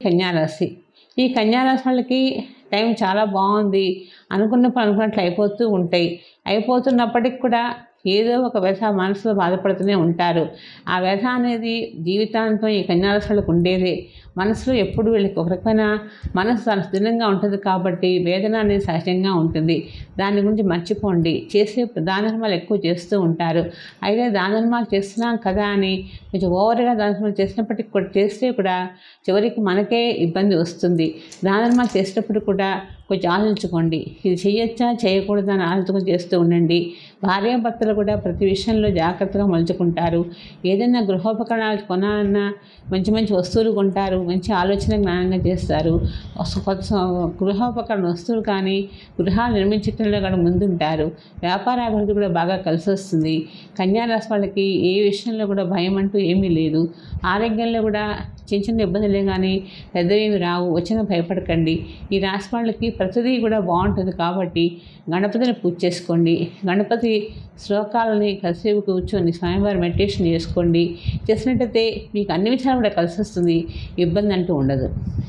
కన్యారాశి. ఈ కన్యారాశి వాళ్ళకి టైం చాలా బాగుంది. అనుకున్నట్లు అయిపోతూ ఉంటాయి. అయిపోతున్నప్పటికి కూడా ఏదో ఒక వ్యథ మనసులో బాధపడుతూనే ఉంటారు. ఆ వ్యథ అనేది జీవితాంతం ఈ కన్యారాశి వాళ్ళకు ఉండేదే. మనసులో ఎప్పుడు వీళ్ళకి ఒక రకమైన మనసు చాలా స్థిరంగా ఉంటుంది కాబట్టి వేదన అనేది సహజంగా ఉంటుంది. దాని గురించి మర్చిపోండి. చేసే దాన ధర్మాలు ఎక్కువ చేస్తూ ఉంటారు. అయితే దాన ధర్మాలు చేస్తున్నాం కదా అని కొంచెం ఓవర్గా దాన ధర్మాలు చేసినప్పటికీ కూడా చేస్తే కూడా చివరికి మనకే ఇబ్బంది వస్తుంది. దాన ధర్మాలు చేసేటప్పుడు కూడా కొంచెం ఆలోచించుకోండి. ఇది చేయొచ్చా చేయకూడదా అని ఆలోచన చేస్తూ ఉండండి. భార్యాభర్తలు కూడా ప్రతి విషయంలో జాగ్రత్తగా మలుచుకుంటారు. ఏదైనా గృహోపకరణాలు కొనాలన్నా మంచి మంచి వస్తువులు కొంటారు. మంచి ఆలోచన జ్ఞానంగా చేస్తారు. గృహోపకరణ వస్తువులు కానీ గృహాలు నిర్మించడంలో కూడా ముందుంటారు. వ్యాపార అభివృద్ధి కూడా బాగా కలిసి వస్తుంది. కన్యారాశి వాళ్ళకి ఏ విషయంలో కూడా భయం అంటూ ఏమీ లేదు. ఆరోగ్యంలో కూడా చిన్న చిన్న ఇబ్బందులే కానీ పెద్దవేమి రావు. వచ్చిన భయపడకండి. ఈ రాశి వాళ్ళకి ప్రతిదీ కూడా బాగుంటుంది కాబట్టి గణపతిని పూజ చేసుకోండి. గణపతి శ్లోకాలని కాసేపు కూర్చొని స్వయంవారి మెడిటేషన్ చేసుకోండి. చేసినట్టయితే మీకు అన్ని విషయాలు కూడా కలిసి వస్తుంది. ఇబ్బంది అంటూ ఉండదు.